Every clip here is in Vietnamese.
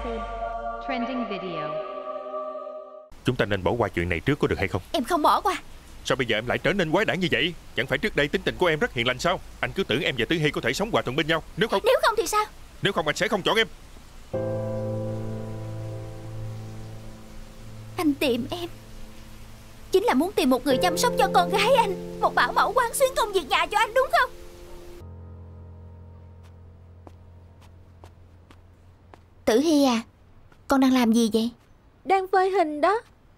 xem trending video. Chúng ta nên bỏ qua chuyện này trước có được hay không? Em không bỏ qua. Sao bây giờ em lại trở nên quái đản như vậy? Chẳng phải trước đây tính tình của em rất hiền lành sao? Anh cứ tưởng em và Tử Hy có thể sống hòa thuận bên nhau. Nếu không thì sao? Nếu không anh sẽ không chọn em. Anh tìm em chính là muốn tìm một người chăm sóc cho con gái anh, một bảo mẫu quán xuyến công việc nhà cho anh, đúng không? Tử Hy à, con đang làm gì vậy? Đang phơi hình đó.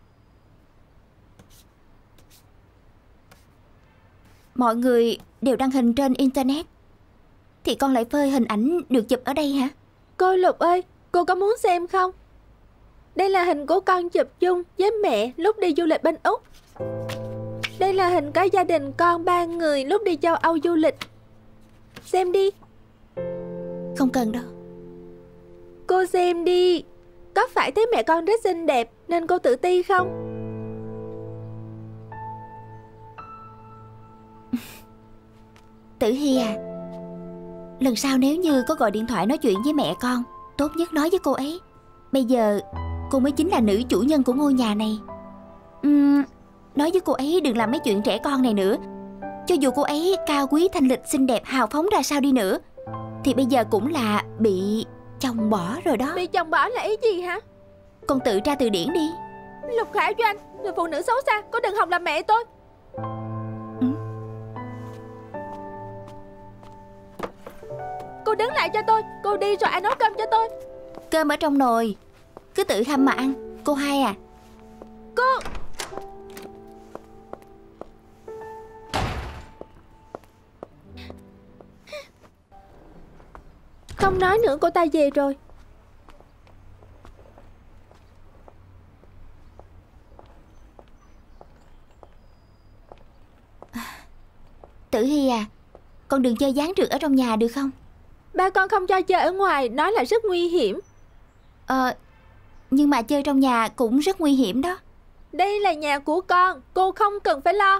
Mọi người đều đăng hình trên internet, thì con lại phơi hình ảnh được chụp ở đây hả? Cô Lục ơi, cô có muốn xem không? Đây là hình của con chụp chung với mẹ lúc đi du lịch bên Úc. Đây là hình có gia đình con 3 người lúc đi châu Âu du lịch. Xem đi. Không cần đâu. Cô xem đi. Có phải thấy mẹ con rất xinh đẹp nên cô tự ti không? Tử Hy à, lần sau nếu như có gọi điện thoại nói chuyện với mẹ con, tốt nhất nói với cô ấy, bây giờ cô mới chính là nữ chủ nhân của ngôi nhà này. Nói với cô ấy đừng làm mấy chuyện trẻ con này nữa. Cho dù cô ấy cao quý thanh lịch xinh đẹp hào phóng ra sao đi nữa, thì bây giờ cũng là bị chồng bỏ rồi đó. Bị chồng bỏ là ý gì hả? Con tự tra từ điển đi. Lục Khả Doanh, người phụ nữ xấu xa, cô đừng hòng làm mẹ tôi. Cô đứng lại cho tôi. Cô đi rồi ai nấu cơm cho tôi. Cơm ở trong nồi, cứ tự hâm mà ăn. Cô hai à. Cô. Không nói nữa, cô ta về rồi. Tử Hy à, con đừng chơi gián trượt ở trong nhà được không? Ba con không cho chơi ở ngoài, nói là rất nguy hiểm. Nhưng mà chơi trong nhà cũng rất nguy hiểm đó. Đây là nhà của con, cô không cần phải lo.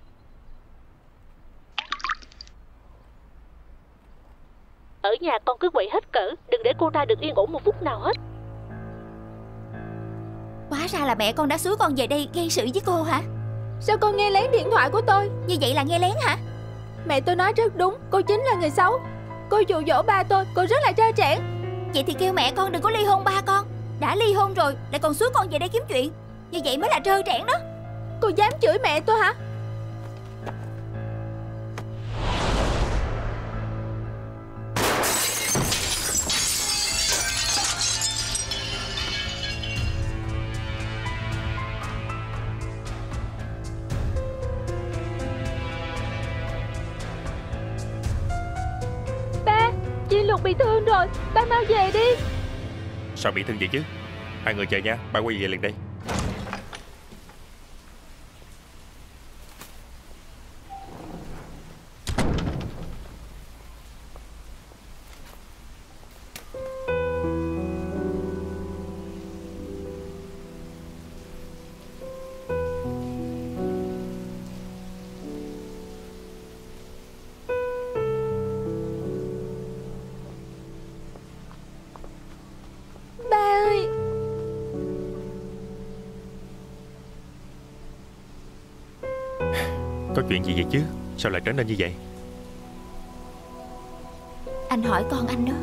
Ở nhà con cứ quậy hết cỡ, đừng để cô ta được yên ổn một phút nào hết. Hóa ra là mẹ con đã xúi con về đây gây sự với cô hả? Sao con nghe lén điện thoại của tôi? Như vậy là nghe lén hả? Mẹ tôi nói rất đúng, cô chính là người xấu. Cô dụ dỗ ba tôi, cô rất là trơ trẽn. Vậy thì kêu mẹ con đừng có ly hôn ba con. Đã ly hôn rồi lại còn xúi con về đây kiếm chuyện, như vậy mới là trơ trẽn đó. Cô dám chửi mẹ tôi hả? Ba, chị Lục bị thương rồi, ba mau về đi. Sao bị thương vậy chứ? Hai người chờ nha, ba quay về liền đây. Ba ơi. Có chuyện gì vậy chứ? Sao lại trở nên như vậy? Anh hỏi con anh đó.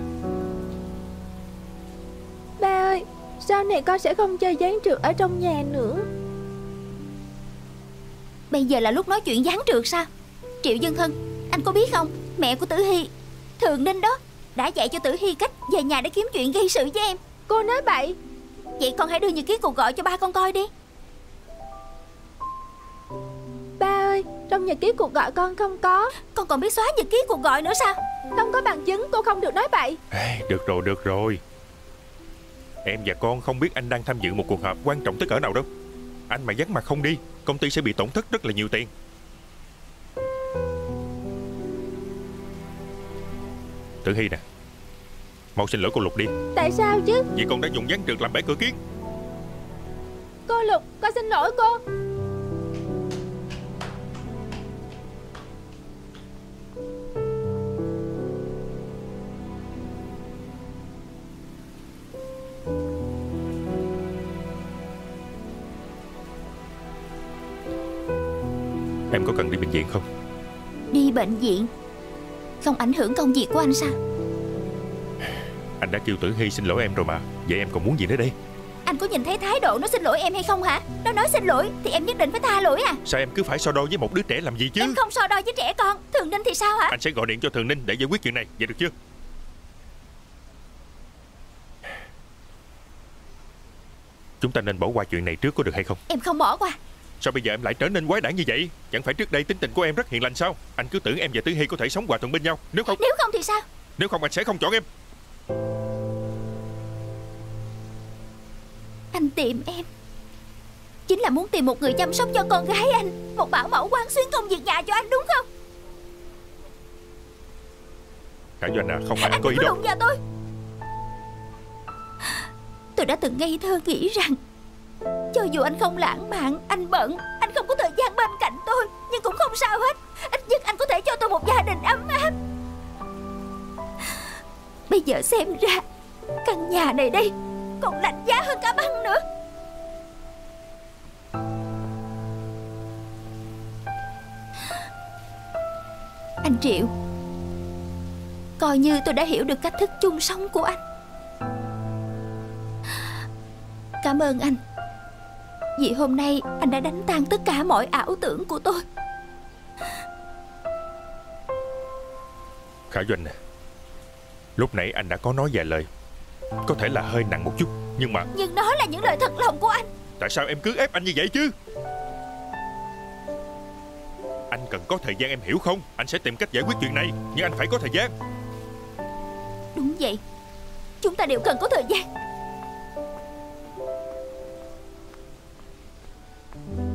Ba ơi, sau này con sẽ không chơi gián trượt ở trong nhà nữa. Bây giờ là lúc nói chuyện gián trượt sao? Triệu Dân Thân, anh có biết không, mẹ của Tử Hy, Thường Ninh đó, đã dạy cho Tử Hy cách về nhà để kiếm chuyện gây sự với em. Cô nói bậy. Vậy con hãy đưa nhật ký cuộc gọi cho ba con coi đi. Ba ơi, trong nhật ký cuộc gọi con không có. Con còn biết xóa nhật ký cuộc gọi nữa sao? Không có bằng chứng, cô không được nói bậy. Được rồi. Em và con không biết anh đang tham dự một cuộc họp quan trọng tới cỡ nào đâu. Anh mà vắng mặt không đi, công ty sẽ bị tổn thất rất là nhiều tiền. Tử Hy nè, mau xin lỗi cô Lục đi. Tại sao chứ? Vì con đã dùng gián trượt làm bể cửa kiến. Cô Lục, con xin lỗi cô. Em có cần đi bệnh viện không? Đi bệnh viện không ảnh hưởng công việc của anh sao? Anh đã kêu Tử Hy xin lỗi em rồi mà. Vậy em còn muốn gì nữa đây? Anh có nhìn thấy thái độ nó xin lỗi em hay không hả? Nó nói xin lỗi thì em nhất định phải tha lỗi à? Sao em cứ phải so đo với một đứa trẻ làm gì chứ? Em không so đo với trẻ con. Thường Ninh thì sao hả? Anh sẽ gọi điện cho Thường Ninh để giải quyết chuyện này. Vậy được chưa? Chúng ta nên bỏ qua chuyện này trước có được hay không? Em không bỏ qua. Sao bây giờ em lại trở nên quái đản như vậy? Chẳng phải trước đây tính tình của em rất hiền lành sao? Anh cứ tưởng em và Tử Hy có thể sống hòa thuận bên nhau. Nếu không thì sao? Nếu không anh sẽ không chọn em. Anh tìm em chính là muốn tìm một người chăm sóc cho con gái anh, một bảo mẫu quán xuyến công việc nhà cho anh, đúng không? Khả Doanh à, không phải anh có ý đừng đâu. đụng vào tôi. Tôi đã từng ngây thơ nghĩ rằng cho dù anh không lãng mạn, anh bận, anh không có thời gian bên cạnh tôi, nhưng cũng không sao hết. Ít nhất anh có thể cho tôi một gia đình ấm áp. Bây giờ xem ra căn nhà này đây còn lạnh giá hơn cả băng nữa. Anh Triệu, coi như tôi đã hiểu được cách thức chung sống của anh. Cảm ơn anh, vì hôm nay anh đã đánh tan tất cả mọi ảo tưởng của tôi. Khả Doanh à, lúc nãy anh đã có nói vài lời, có thể là hơi nặng một chút, nhưng đó là những lời thật lòng của anh. tại sao em cứ ép anh như vậy chứ? Anh cần có thời gian, em hiểu không? Anh sẽ tìm cách giải quyết chuyện này, nhưng anh phải có thời gian. Đúng vậy, chúng ta đều cần có thời gian.